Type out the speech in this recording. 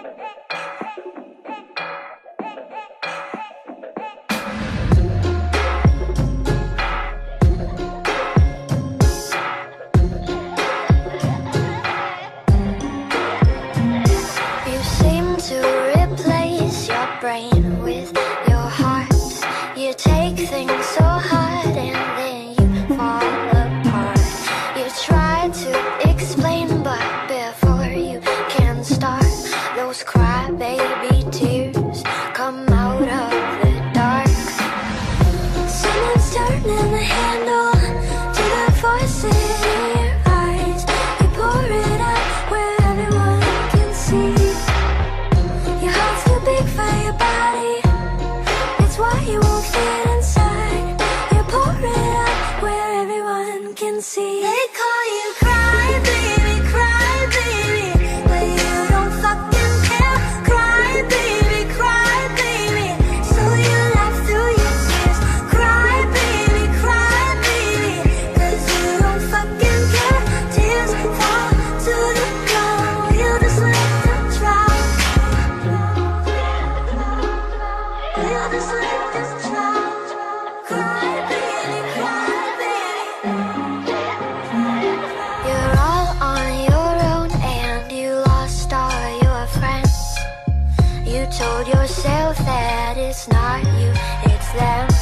Brain with your heart. You take things so hard and then you fall apart. You try to explain, but before you can start, those crybaby tears come out of the dark. Someone's turning the handle to the voices in your eyes. You pour it out where everyone can see. Your heart's too big for your body, it's why you won't fit inside. You pour it out where everyone can see. They call you cry baby, but you don't fucking care. Cry baby, so you laugh through your tears. Cry baby, cause you don't fucking care. Tears fall to the ground, you just let them drown. You just let them drown. Cry baby, You're all on your own and you lost all your friends. You told yourself that it's not you, it's them.